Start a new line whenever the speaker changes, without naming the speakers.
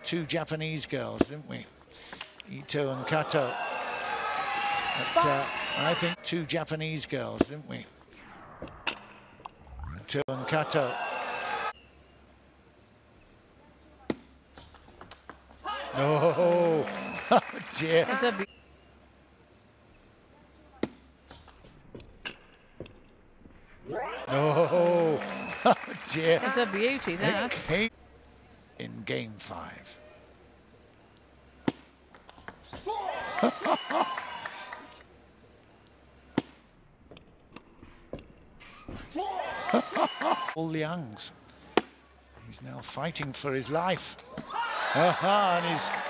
two Japanese girls, didn't we? Ito and Kato. But, I think two Japanese girls, didn't we? Ito and Kato. Oh, oh dear. Oh, oh dear.
That's a beauty, that.
In game 5. Liang's. He's now fighting for his life. And he's